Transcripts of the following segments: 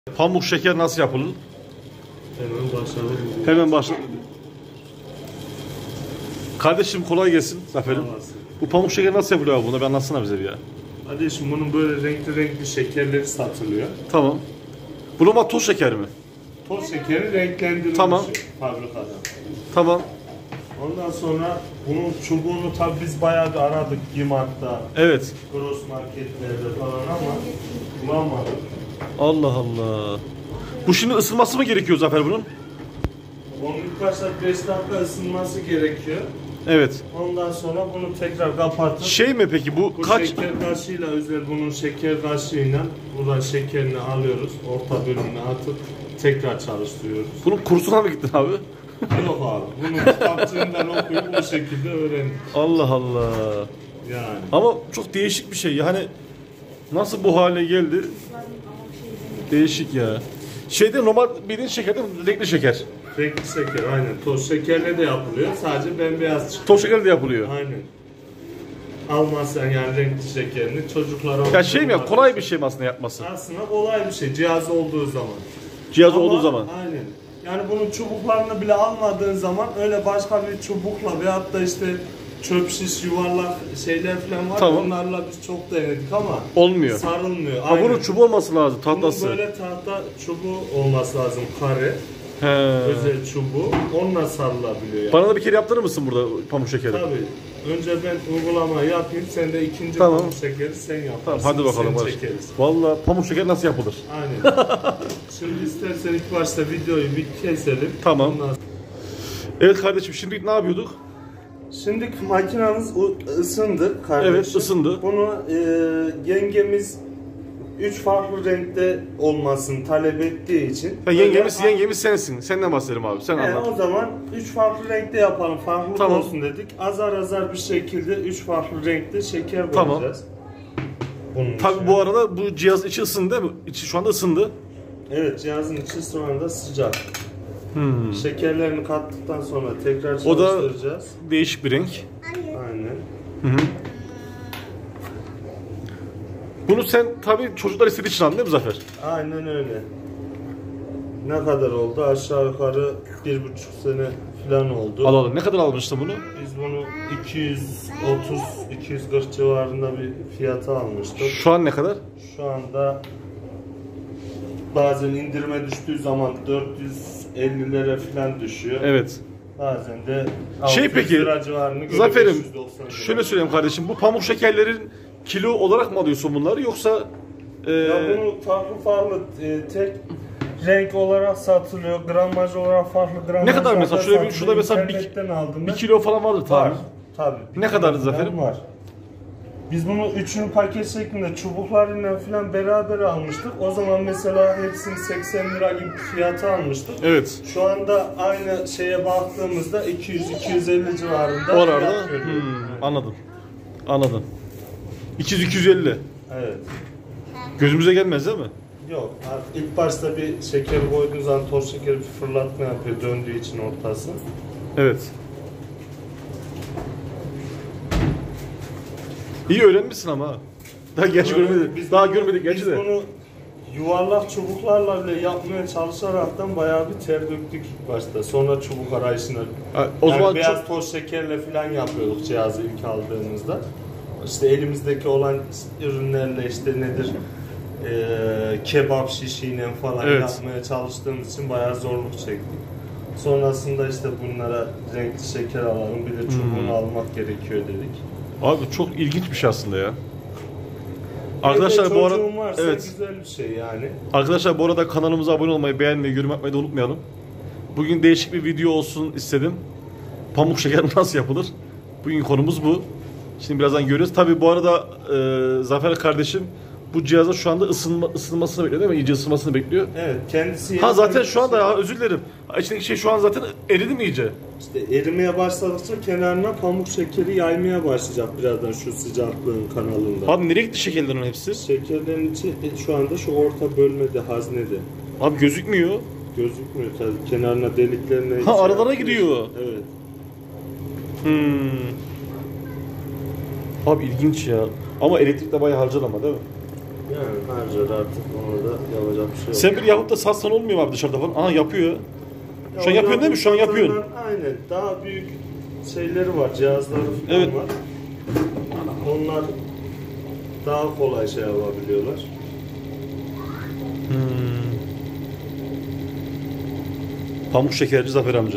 Pamuk şeker nasıl yapılır? Hemen başlayalım. Hemen başla. Kardeşim kolay gelsin Zafer'im. Bu pamuk şeker nasıl yapılıyor abi? Bunu bir anlatsana bize bir ya. Kardeşim bunun böyle renkli şekerleri satılıyor. Tamam. Bu normal toz şeker mi? Toz şekeri renklendirilmiş Tamam. fabrikadan. Tamam. Ondan sonra bunun çubuğunu tabi biz bayağı bir aradık Gimart'ta, Evet. gross marketlerde falan ama bulamadık. Allah Allah. Bu şimdi ısınması mı gerekiyor Zafer bunun? Onun ilk başta 5 dakika ısınması gerekiyor. Evet. Ondan sonra bunu tekrar kapatıp Şey mi peki bu kaç? şeker kaşığıyla özel bunun şeker kaşığıyla buradan şekerini alıyoruz. Orta bölümüne atıp tekrar çalıştırıyoruz. Bunun kursuna mı gittin abi? Yok abi. Bunu kitapçığından okuyup bu şekilde öğrendik. Allah Allah. Yani. Ama çok değişik bir şey. Yani nasıl bu hale geldi? Değişik ya. Şeyde normal bildiğin şeker değil mi? Renkli şeker. Renkli şeker aynen. Toz şekerle de yapılıyor. Sadece bembeyaz çıkıyor. Toz şeker de yapılıyor. Aynen. Almazsan yani renkli şekerini çocuklara... Ya şey mi ya, kolay bir şey mi aslında yapması? Aslında kolay bir şey. Cihaz olduğu zaman. Cihaz Ama, olduğu zaman. Aynen. Yani bunun çubuklarını bile almadığın zaman öyle başka bir çubukla veyahut da işte çöp şiş, yuvarlak şeyler falan var. Tamam. Onlarla biz çok denedik ama Olmuyor. sarılmıyor. Ha, bunun çubuğu olması lazım, Bunun tahtası. böyle tahta çubuğu olması lazım, kare. He. Özel çubuğu. Onunla sarılabiliyor yani. Bana da bir kere yaptırır mısın burada pamuk şekeri? Tabii. Önce ben uygulamayı yapayım, sen de ikinci Tamam. pamuk şekeri sen yaparsın. Tamam, hadi bakalım. Vallahi pamuk şeker nasıl yapılır? Aynen. Şimdi istersen ilk başta videoyu bir keselim. Tamam. Ondan... Evet kardeşim, şimdi ne yapıyorduk? Şimdi makinamız ısındı kardeşim. Evet, ısındı. Bunu yengemiz 3 farklı renkte olmasını talep ettiği için. Ha, yengemiz sensin. Senden bahsedelim abi. Sen anlat. O zaman 3 farklı renkte yapalım. Farklı Tamam. olsun dedik. Azar bir şekilde 3 farklı renkte şeker Tamam. koyacağız. Bunun Tabii içine. bu arada bu cihaz içi ısındı değil mi? İçi şu anda ısındı. Evet, cihazın içi şu anda sıcak. Şekerlerini kattıktan sonra tekrar O da çalıştıracağız. değişik bir renk. Aynen. Hı. Bunu sen tabii çocuklar istediği için aldın değil mi Zafer? Aynen öyle. Ne kadar oldu? Aşağı yukarı 1,5 sene falan oldu. Alalım. Ne kadar almıştın bunu? Biz bunu 230-240 civarında bir fiyata almıştık. Şu an ne kadar? Şu anda bazen indirime düştüğü zaman 450'lere falan düşüyor. Evet. Bazen de Şey 600 peki, lira civarını görüyor. Zafer'im 590 lira. şöyle söyleyeyim kardeşim, bu pamuk şekerlerin kilo olarak mı alıyorsun bunları yoksa Ya bunu farklı tek renk olarak satılıyor. Gramaj olarak farklı gramaj. ne kadar mesela şurada mesela bir kilo falan vardır var. tabii. Tabii. Ne kadardı Zafer'im? Var. Biz bunu üçünü paket şeklinde çubuklarıyla falan beraber almıştık. O zaman mesela hepsini 80 lira gibi fiyata almıştık. Evet. Şu anda aynı şeye baktığımızda 200-250 civarında Orada. fiyat veriyor. Anladım. Anladım. 200-250. Evet. Gözümüze gelmez değil mi? Yok. İlk başta bir şeker koyduğun zaman toz şekeri bir fırlatma yapıyor döndüğü için ortası. Evet. İyi öğrenmişsin ama ha. Daha gerçi görmedik. Daha görmedik gerçi de. Biz bunu yuvarlak çubuklarla bile yapmaya çalışaraktan bayağı bir ter döktük ilk başta. Sonra çubuk arayışına. O Yani zaman beyaz toz şekerle falan yapıyorduk cihazı ilk aldığımızda. İşte elimizdeki olan ürünlerle işte nedir? Kebap şişiyle falan yapmaya çalıştığımız için bayağı zorluk çektik. Sonrasında işte bunlara renkli şeker alalım, bir de çubuğunu almak gerekiyor dedik. Abi çok ilginç bir şey aslında ya. Arkadaşlar bu arada evet, güzel bir şey yani. Arkadaşlar bu arada kanalımıza abone olmayı, beğenmeyi, yorum yapmayı da unutmayalım. Bugün değişik bir video olsun istedim. Pamuk şeker nasıl yapılır? Bugün konumuz bu. Şimdi birazdan görüyoruz. Tabii bu arada Zafer kardeşim bu cihazın şu anda ısınmasını bekliyor değil mi? İyice ısınmasını bekliyor. Evet, kendisi... Ha zaten şu anda ya, özür dilerim. İçindeki şey şu an zaten eridi mi iyice? İşte erimeye başladıkça kenarına pamuk şekeri yaymaya başlayacak birazdan şu sıcaklığın kanalında. Abi nereye gitti şekerlerin hepsi? Şekerlerin içi şu anda şu orta bölmede, haznede. Abi gözükmüyor. Gözükmüyor tabii. Kenarına deliklerine... Ha aralara gidiyor. Evet. Abi ilginç ya. Ama elektrik de bayağı harcar ama değil mi? Yani harcar artık, onu da yapacak bir şey yok. Sen bir yapıp da satsan olmuyor mu abi dışarıda falan? Aha yapıyor. Şu an yapıyorsun değil mi? Şu an yapıyorsun. Aynen. Daha büyük şeyleri var, cihazları falan Evet. var. Onlar daha kolay şey yapabiliyorlar. Pamuk şekerci Zafer amca.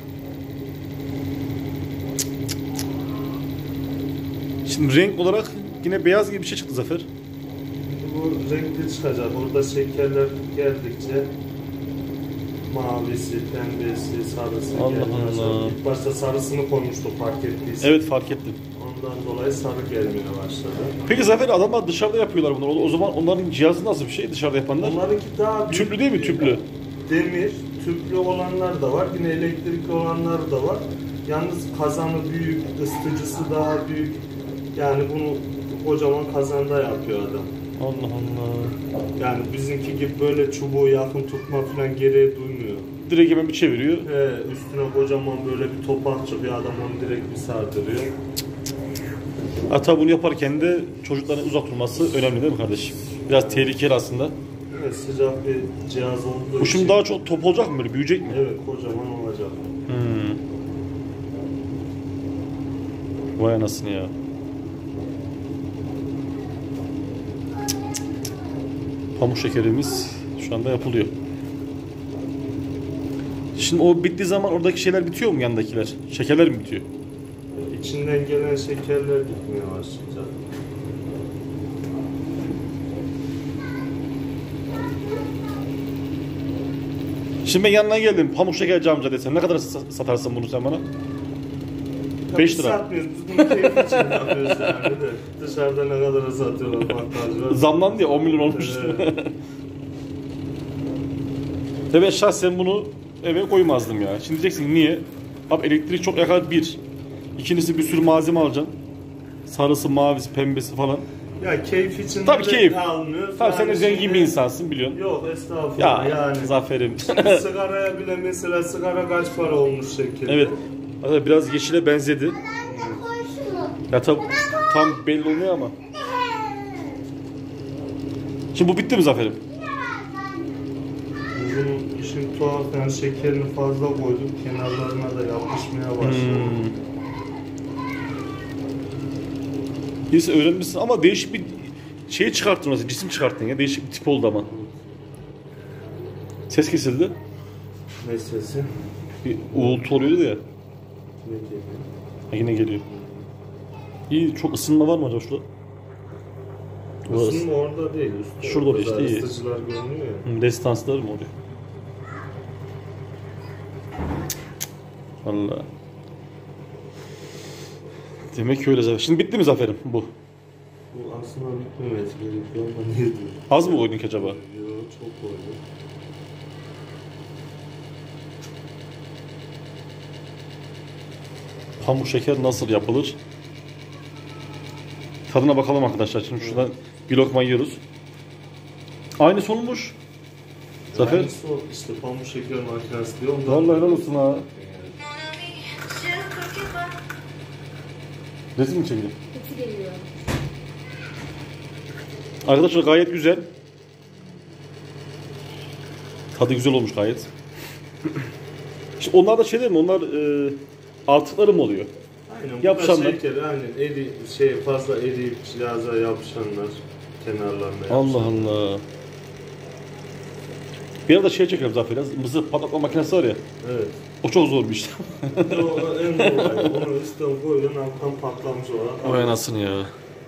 Şimdi renk olarak yine beyaz gibi bir şey çıktı Zafer. Bu renkli çıkacak. Orada şekerler geldikçe mavisi, pembesi, sarısı Allah gelmeye Allah. başladı. İlk başta sarısını koymuştuk, fark ettiysen. Evet, fark ettim. Ondan dolayı sarı gelmeye başladı. Peki Zafer, adamlar dışarıda yapıyorlar bunları. O zaman onların cihazı nasıl bir şey dışarıda yapanlar? Onlarınki daha büyük. Tüplü değil mi? Tüplü. Demir, tüplü olanlar da var. Yine elektrikli olanlar da var. Yalnız kazanı büyük, ısıtıcısı daha büyük. Yani bunu kocaman kazanda yapıyor adam. Allah Allah. Yani bizimki gibi böyle çubuğu yakın tutma falan gereği duymuyor. Direkt hemen bir çeviriyor. Üstüne kocaman böyle bir topak çıkıyor, adam onu direkt bir sardırıyor. Hatta bunu yaparken de çocukların uzak durması önemli değil mi kardeşim? Biraz tehlikeli aslında. Evet, sıcak bir cihaz olduğu Bu şimdi için. daha çok top olacak mı böyle? Büyüyecek mi? Evet, kocaman olacak. Vay anasını ya. Pamuk şekerimiz şu anda yapılıyor. Şimdi o bittiği zaman oradaki şeyler bitiyor mu, yandakiler? Şekerler mi bitiyor? İçinden gelen şekerler gitmeye başlayacak. Şimdi ben yanına geldim. Pamuk şekerci amca desem ne kadar satarsın bunu sen bana? 5 lira. Satmıyoruz, biz bunu keyif için yapıyoruz yani de. Dışarıda ne kadar satıyorlar bakkalcılar. Zamlandı ya, 10 milyon olmuş. Tabii şahsen bunu eve koymazdım ya. Şimdi diyeceksin niye? Abi elektrik çok yakar bir. İkincisi bir sürü malzeme alacaksın. Sarısı, mavisi, pembesi falan. Ya keyif için Tabii de keyif. almıyor. Tabii sen de Yani zengin şimdi- bir insansın biliyorsun. Yok estağfurullah Ya yani. Zafer'im. Şimdi sigaraya bile mesela sigara kaç para olmuş şekilde. Evet. Hatta biraz yeşile benzedi. Ya tam belli olmuyor ama. Şimdi bu bitti mi Zafer'im? Bunun işin tuhaf yani şekerini fazla koyduk. Kenarlarına da yapışmaya başladı. Neyse öğrenmişsin ama değişik bir şey çıkarttın mesela, cisim çıkarttın ya. Değişik bir tip oldu ama. Ses kesildi. Ne sesi? Bir uğultu oluyordu ya. Ne diyeyim? Ha, yine geliyor. İyi, çok ısınma var mı acaba şurada? Isınma orada değil. Üstte Şurada orada işte, iyi. ısıtıcılar görünüyor ya. Destanslar mı oluyor? Vallahi. Demek ki öyle Zafer. Şimdi bitti mi Zafer'im bu? Bu aslında bitmemesi gerekiyor ama ne diyor? Az mı koydun ki acaba? Yok, çok koydum. Pamuk şeker nasıl yapılır? Tadına bakalım arkadaşlar. Şimdi şuradan bir lokma yiyoruz. Aynı olmuş. Zafer. Aynısı o işte pamuk şeker makinesi diyor. Ondan Vallahi helal olsun ha. Resim mi çekeyim? Kötü geliyor. Arkadaşlar gayet güzel. Tadı güzel olmuş gayet. İşte onlar da şey değil mi? Onlar artıkları mı oluyor? Aynen. Yapışanlar. Şeker, aynen. Fazla eriyip cihaza yapışanlar kenarlarına Allah yapışanlar. Allah. Bir arada şey çekelim Zafer. Mısır patlatma makinesi var ya. Evet. O çok zor bir iş. O en kolay. Onu üstten koyuyorsun, alttan patlamış olarak. Vay anasını ya.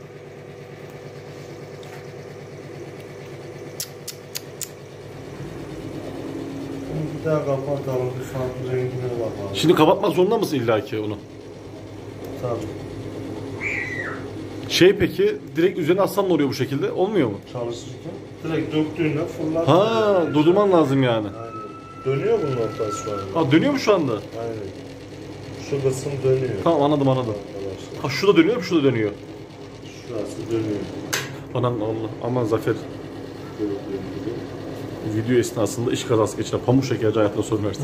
Bir daha kapatalım, bir farklı rengine bakalım. Şimdi kapatmak zorunda mısın illaki onu? Tabii. Şey peki, direkt üzerine atsan ne oluyor bu şekilde? Olmuyor mu? Çalışırken direkt döktüğünde fırlat. Ha, durdurman lazım yani. Aynen. Dönüyor bunun ortası şu anda. Ha, dönüyor mu şu anda? Aynen. Şu kısım dönüyor. Tamam, anladım. Arkadaşlar. Ha, şu da dönüyor mu, şu da dönüyor. Şurası dönüyor. Anam Allah, aman Zafer. Gördüğün gibi. Video esnasında iş kazası geçiren pamuk şekerci hayatına son versin.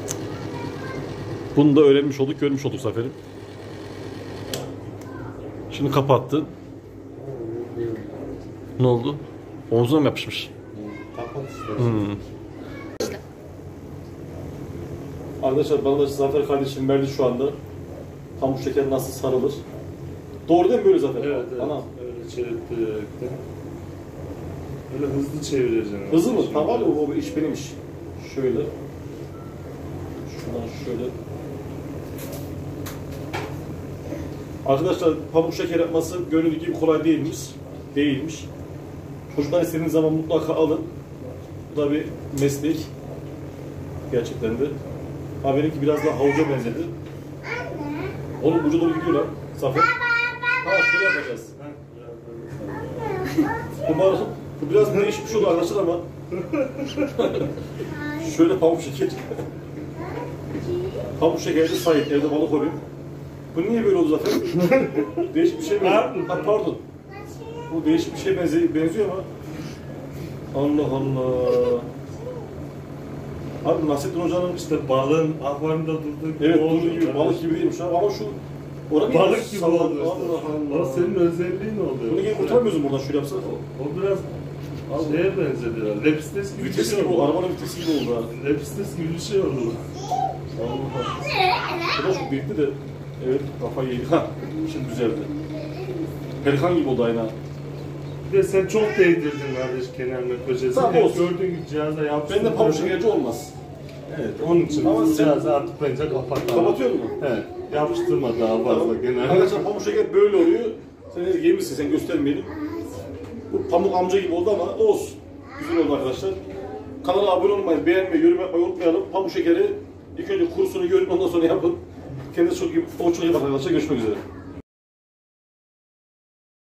Bunu da öğrenmiş olduk, görmüş olduk Zafer'im. Şimdi kapattı. Ne oldu? Omzuna mı yapışmış? Kapat işte. Arkadaşlar bana da Zafer kardeşim verdi şu anda. Pamuk şeker nasıl sarılır? Doğru değil mi böyle Zafer? Evet, evet. Ana. Öyle çevirttirerekten. Öyle hızlı çevireceksin. Hızlı mı? Şimdi. Tamam o iş benim iş. Şöyle. Şuradan şöyle. Arkadaşlar pamuk şeker yapması göründüğü gibi kolay değilmiş. Çocuklar istediğiniz zaman mutlaka alın. Bu da bir meslek. Gerçekten de. Ha benimki biraz daha havuca benzedi. Oğlum uca doğru gidiyor lan. Zafer. Ha şöyle yapacağız. Bu biraz değişik bir şey oldu arkadaşlar ama. Şöyle pamuk şeker. Pamuk şekeri Sait evde balık oluyor. Bu niye böyle oldu Zafer? Değişik bir şey benziyor. Ha pardon. Bu değişik bir şey benziyor ama. Allah Allah. Abi Nasrettin Hoca'nın İşte balığın akvaryumda durduğu gibi evet oldu. durduğu gibi balık gibi değilmiş ama şu orada Balık gibi oldu işte. Allah Allah. O senin özelliğin oluyor. Bunu gelip kurtarmıyoruz mu buradan şöyle yapsak? O biraz şeye benzedi ya. Lepistes gibi Vites bir şey gibi oldu. oldu. Arabanın vitesi gibi oldu ha. Lepistes gibi bir şey oldu. Allah. Bu da çok birikti de. Evet kafayı yedi. Ha şimdi düzeldi. Pelikan gibi oldu aynı. Bir de sen çok değdirdin kardeş kenarına köşesine. Tamam, Hep olsun. gördüğün gibi cihaza yapıştırdın. Bende pamuk şekerci olmaz. Evet, onun için Ama biz sen- cihazı artık bence kapatalım. Kapatıyor mu? Evet, yapıştırma daha fazla kenarına. Arkadaşlar pamuk şeker böyle oluyor. Sen yemişsin sen göstermeyelim. Bu pamuk amca gibi oldu ama olsun. Güzel oldu arkadaşlar. Kanala abone olmayı, beğenmeyi, yorum yapmayı unutmayalım. Pamuk şekeri ilk önce kursunu görün ondan sonra yapın. Kendinize çok iyi bakın arkadaşlar. Görüşmek üzere.